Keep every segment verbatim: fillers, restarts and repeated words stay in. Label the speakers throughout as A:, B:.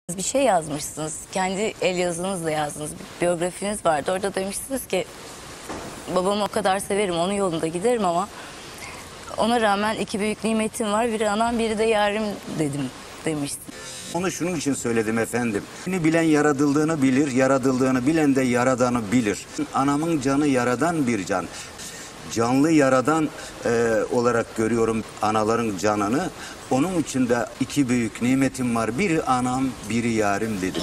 A: Bir şey yazmışsınız. Kendi el yazınızla yazdınız. Bir biyografiniz vardı. Orada demişsiniz ki babamı o kadar severim, onun yolunda giderim ama ona rağmen iki büyük nimetim var. Biri anam, biri de yarim dedim demişsiniz.
B: Onu şunun için söyledim efendim. Beni bilen yaratıldığını bilir, yaratıldığını bilen de yaradanı bilir. Anamın canı yaradan bir can. Canlı yaradan e, olarak görüyorum anaların canını. Onun için de iki büyük nimetim var. Biri anam, biri yarim dedim.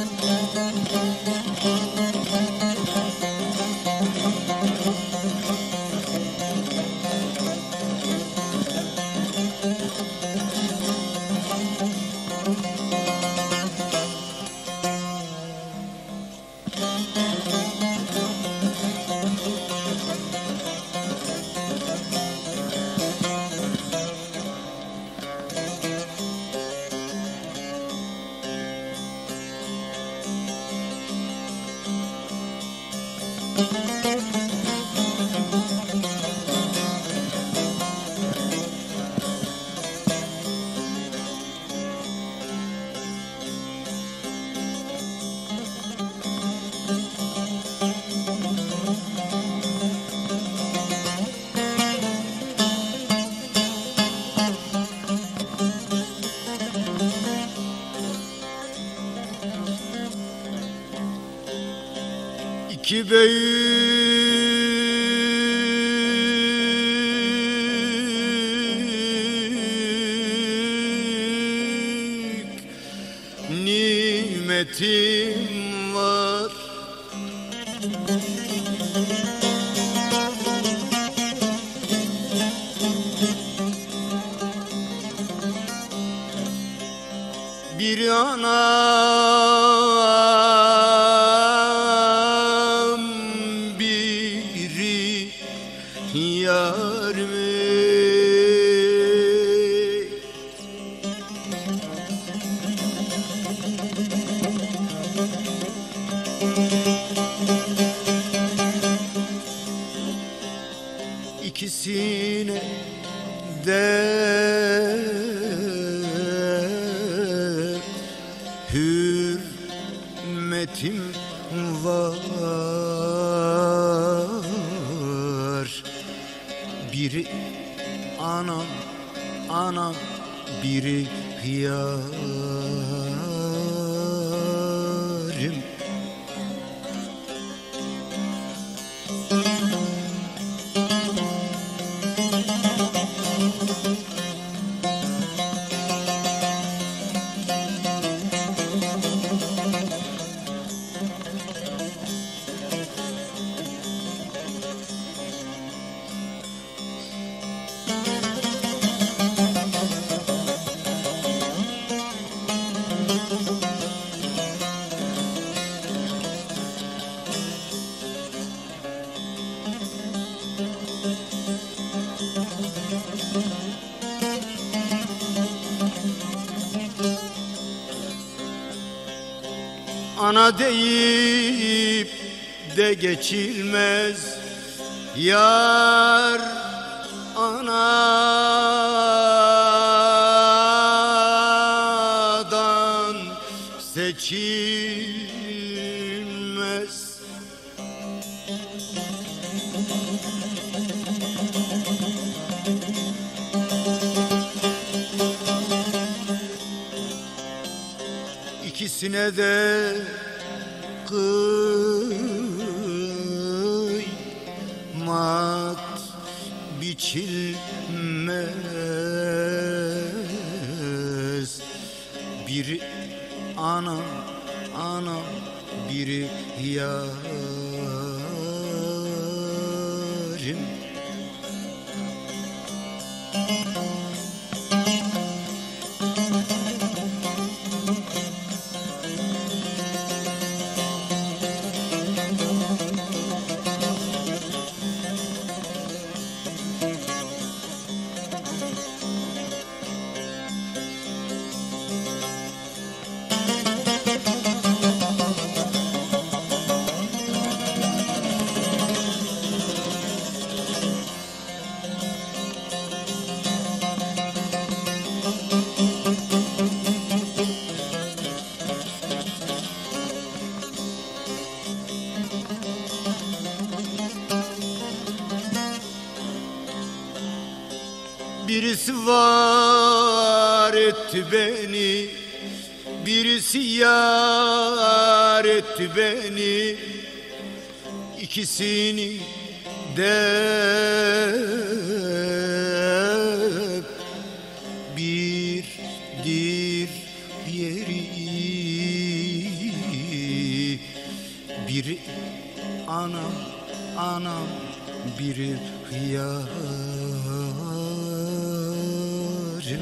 C: İki büyük nimetim var. Bir anam, biri yarim. İkisine de hürmetim var. Biri anam, anam, biri yarim. Ana deyip de geçilmez yar, anadan seçilmez. İkisine de kıymat biçilmez. Biri anam, anam, biri yarim. Birisi var etti beni, birisi yar etti beni. İkisini de birdir yeri. Biri anam, anam, biri yarım.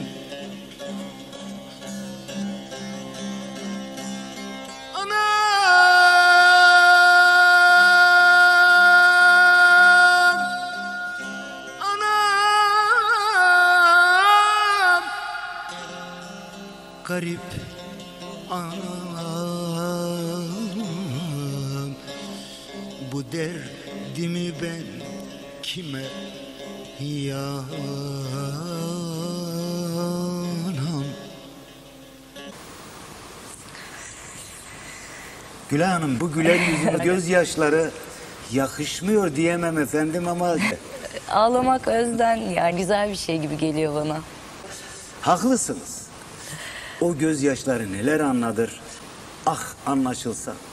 C: Anam, anam, garip anam. Bu derdimi ben kime yanam?
B: Gülay Hanım, bu güler yüzün gözyaşları yakışmıyor diyemem efendim ama
A: Ağlamak özden, yani güzel bir şey gibi geliyor bana.
B: haklısınız. O gözyaşları neler anladır. Ah anlaşılsa.